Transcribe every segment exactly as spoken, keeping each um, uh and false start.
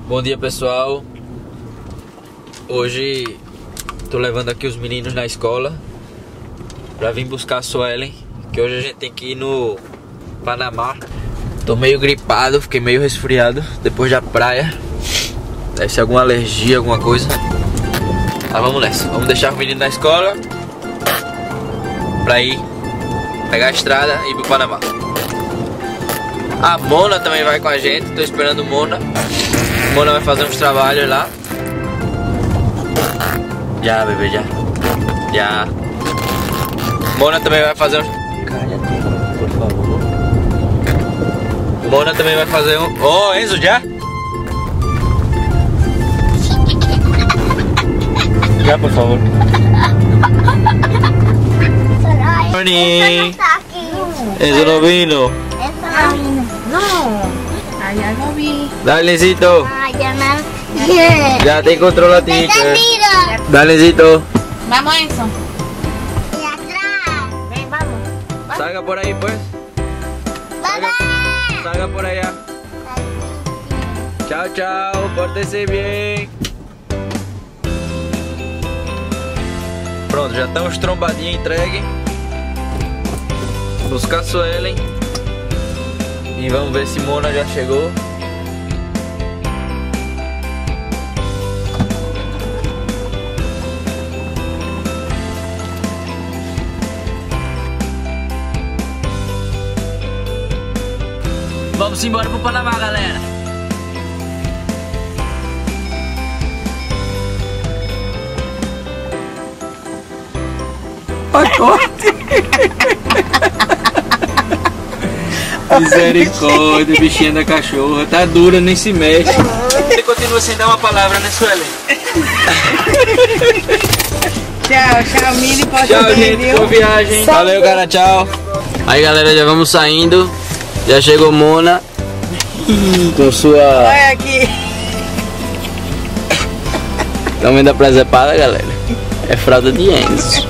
Bom dia, pessoal. Hoje tô levando aqui os meninos na escola pra vir buscar a Suelen, que hoje a gente tem que ir no Panamá. Tô meio gripado, fiquei meio resfriado depois da praia. Deve ser alguma alergia, alguma coisa. Mas vamos nessa, vamos deixar os meninos na escola pra ir pegar a estrada e ir pro Panamá. A Mona também vai com a gente, tô esperando Mona. Mona vai fazer uns trabalhos lá. Já, bebê, já. Já. Mona também vai fazer uns... Calha-te, por favor. Mona também vai fazer um... Ô, oh, Enzo, já? Já, por favor. Morning. Enzo no vino. No, allá no vi. Dale, Encito. Ah, ya no. Ya te encontró la tica. Dale, Encito. Vamos, Enzo. Y atrás. Ven, vamos. Salga por ahí, pues. Salga, salga por allá. Chao, chao. Pórtese bien. Pronto, já estamos trombadinha entregue. Buscar a Suelen. E vamos ver se Mona já chegou. Vamos embora pro Panamá, galera. Pacote. Misericórdia, bichinha da cachorra. Tá dura, nem se mexe. Você continua sem dar uma palavra, né, Suelen? Tchau, tchau, Mili. Pode Tchau, ver, gente. viu? Boa viagem. Valeu, cara. Tchau. Aí, galera, já vamos saindo. Já chegou Mona. Com sua... Olha aqui. Estão vendo a presepada, galera? É fralda de Enzo.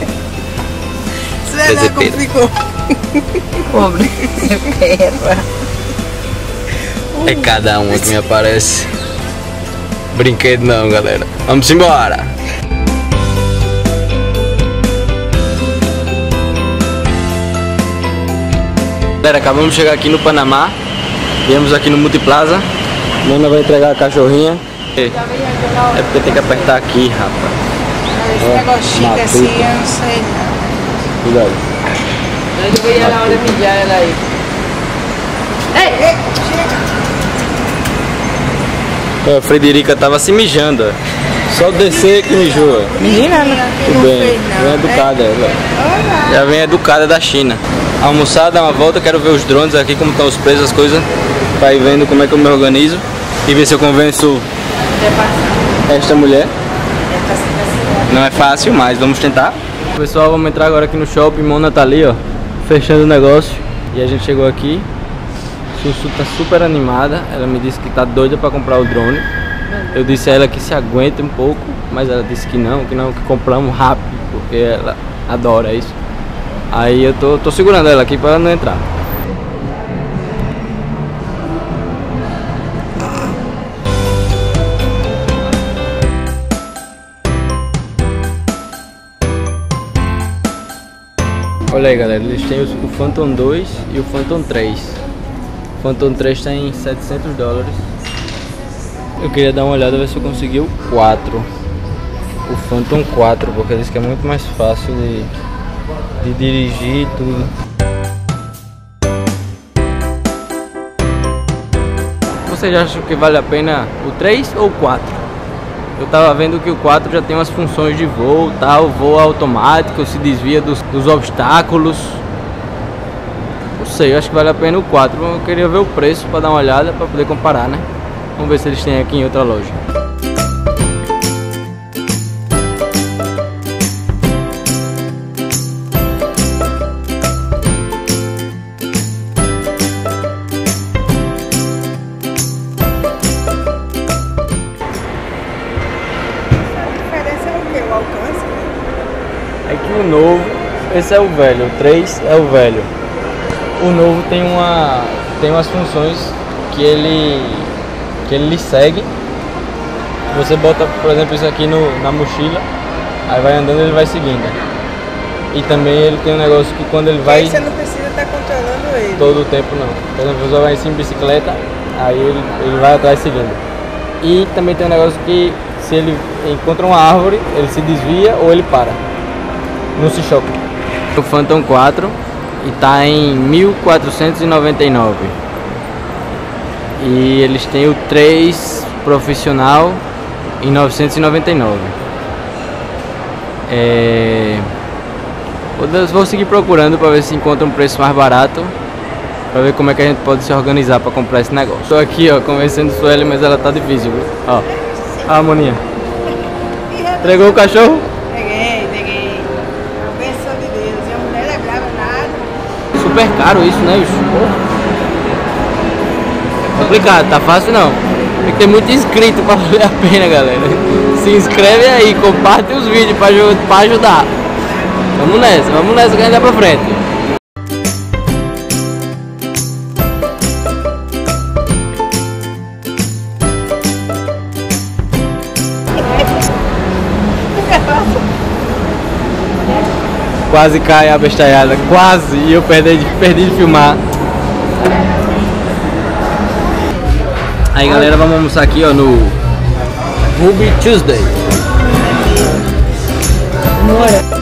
Você não complicou. Pobre perra. É cada uma que me aparece. Brinquedo não, galera. Vamos embora. Galera, acabamos de chegar aqui no Panamá. Viemos aqui no Multiplaza. Mona vai entregar a cachorrinha. É porque tem que apertar aqui, rapaz. Esse negocinho assim, eu não sei não. Cuidado. Eu vou ir lá hora mijar ela aí. Ei, ei, chega. A Frederica tava se mijando, ó. Só descer que mijou. Menina, não, Tudo bem, vem educada ela. Já vem educada da China. Almoçar, dar uma volta, quero ver os drones aqui, como estão os preços, as coisas. Pra ir vendo como é que eu me organizo. E ver se eu convenço esta mulher. Não é fácil, mas vamos tentar. Pessoal, vamos entrar agora aqui no shopping. Mona tá ali, ó, fechando o negócio. E a gente chegou aqui. Sussu tá super animada. Ela me disse que tá doida pra comprar o drone. Eu disse a ela que se aguenta um pouco, mas ela disse que não, que não, que compramos rápido, porque ela adora isso. Aí eu tô, tô segurando ela aqui pra ela não entrar. Olha aí, galera, eles têm o Phantom dois e o Phantom três. O Phantom três está em setecentos dólares. Eu queria dar uma olhada, ver se eu consegui o quatro. O Phantom quatro, porque eles que é muito mais fácil de, de dirigir e tudo. Vocês acham que vale a pena o três ou o quatro? Eu tava vendo que o quatro já tem umas funções de voo, tal, voo automático, se desvia dos, dos obstáculos. Não sei, eu acho que vale a pena o quatro. Eu queria ver o preço para dar uma olhada, para poder comparar, né? Vamos ver se eles têm aqui em outra loja. Aqui o novo, esse é o velho, o três é o velho. O novo tem uma tem umas funções que ele que ele lhe segue. Você bota, por exemplo, isso aqui no, na mochila, aí vai andando, ele vai seguindo. E também ele tem um negócio que quando ele vai... Aí você não precisa estar controlando ele. Todo o tempo não. Por exemplo, a pessoa vai em cima de bicicleta, aí ele, ele vai atrás seguindo. E também tem um negócio que se ele encontra uma árvore, ele se desvia ou ele para. Não se choca. O Phantom quatro e tá em mil quatrocentos e noventa e nove. E eles têm o três profissional em novecentos e noventa e nove. É... Vou seguir procurando para ver se encontra um preço mais barato, para ver como é que a gente pode se organizar para comprar esse negócio. Estou aqui, ó, convencendo Sueli, mas ela tá difícil, viu? Ó, a Moninha. Entregou o cachorro? Peguei, peguei. A bênção de Deus. E a mulher lembrava nada. Super caro isso, né, bicho? É complicado, tá fácil não. Tem que ter muito inscrito para valer a pena, galera. Se inscreve aí, compartilha os vídeos para ajudar. Vamos nessa, vamos nessa que a gente vai pra frente. Quase cai a bestalhada, quase, e eu perdi, perdi de filmar. Aí galera, vamos almoçar aqui ó no Ruby Tuesday. Bora.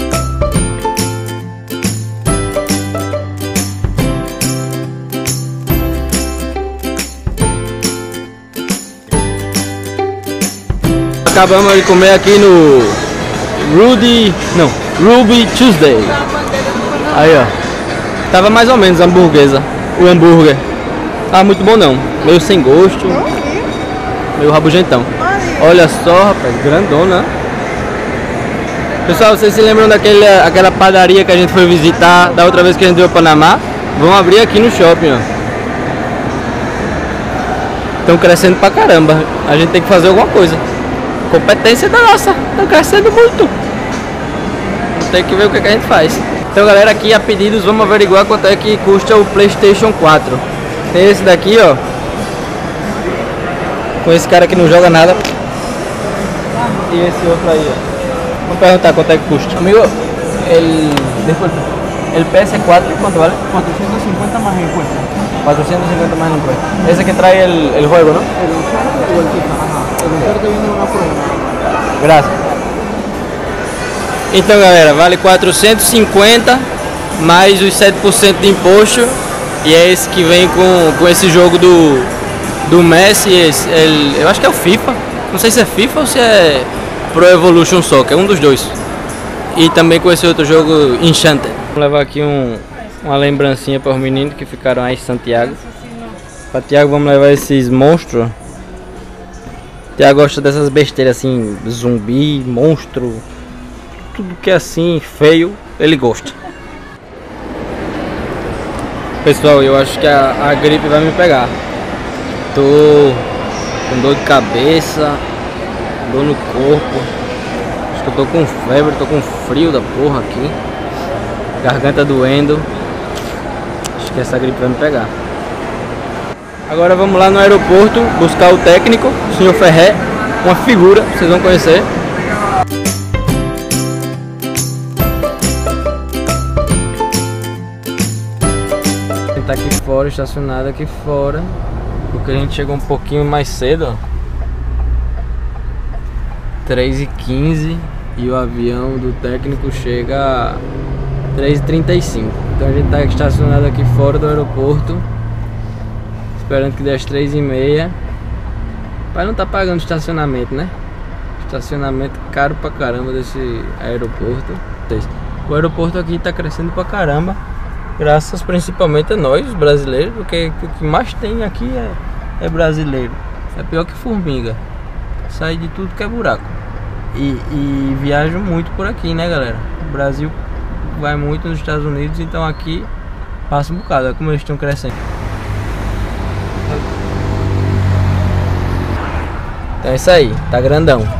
Acabamos de comer aqui no Rudy, não, Ruby Tuesday. Aí ó, tava mais ou menos a hamburguesa, o hambúrguer. Tava muito bom não, meio sem gosto, meio rabugentão. Olha só rapaz, grandona. Pessoal, vocês se lembram daquele, aquela padaria que a gente foi visitar da outra vez que a gente veio ao Panamá? Vão abrir aqui no shopping ó. Estão crescendo pra caramba, a gente tem que fazer alguma coisa. Competência da nossa, tá crescendo muito. Tem que ver o que, é que a gente faz. Então galera, aqui a pedidos, vamos averiguar quanto é que custa o PlayStation quatro. Tem esse daqui ó, com esse cara que não joga nada. E esse outro aí ó. Vamos perguntar quanto é que custa. Amigo, el, el P S cuatro ¿cuánto vale? cuatrocientos cincuenta más impuestos. cuatrocientos cincuenta más el impuesto. Ese que trae el, el juego, ¿no? El Uncharted o el FIFA. Ajá. El Uncharted viene en una prueba. Graças. Então galera, vale quatrocentos e cinquenta mais os sete por cento de imposto. E é esse que vem com, com esse jogo do, do Messi. Esse, ele, eu acho que é o FIFA. Não sei se é FIFA ou se é Pro Evolution Soccer, é um dos dois. E também com esse outro jogo Enchanted. Vou levar aqui um, uma lembrancinha para os meninos que ficaram aí em Santiago. Para Tiago vamos levar esses monstros. Tiago gosta dessas besteiras assim, zumbi, monstro, tudo que é assim, feio, ele gosta. Pessoal, eu acho que a, a gripe vai me pegar. Tô com dor de cabeça, dor no corpo. Acho que eu tô com febre, tô com frio da porra aqui. Garganta doendo. Acho que essa gripe vai me pegar. Agora vamos lá no aeroporto buscar o técnico, o senhor Ferré, uma figura, vocês vão conhecer. Ele tá aqui fora, estacionado aqui fora, porque a gente chegou um pouquinho mais cedo, ó. três e quinze e o avião do técnico chega a três e trinta e cinco. Então a gente tá estacionado aqui fora do aeroporto, esperando que dê as três e meia. Pai não tá pagando estacionamento, né? Estacionamento caro pra caramba desse aeroporto. O aeroporto aqui tá crescendo pra caramba, graças principalmente a nós, os brasileiros, porque o que mais tem aqui é, é brasileiro. É pior que formiga, sai de tudo que é buraco. E, e viajam muito por aqui, né galera? O Brasil vai muito nos Estados Unidos, então aqui passa um bocado, olha como eles estão crescendo. Então é isso aí, tá grandão.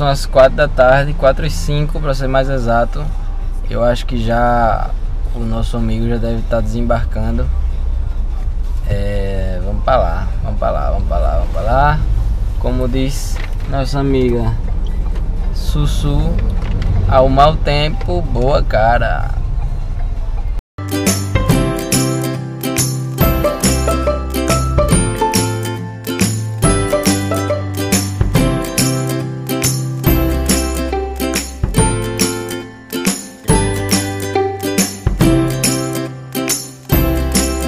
são as quatro da tarde, quatro e cinco para ser mais exato. Eu acho que já o nosso amigo já deve estar desembarcando. É, vamos para lá, vamos para lá, vamos para lá, vamos para lá. Como diz nossa amiga Sussu, ao mau tempo, boa cara.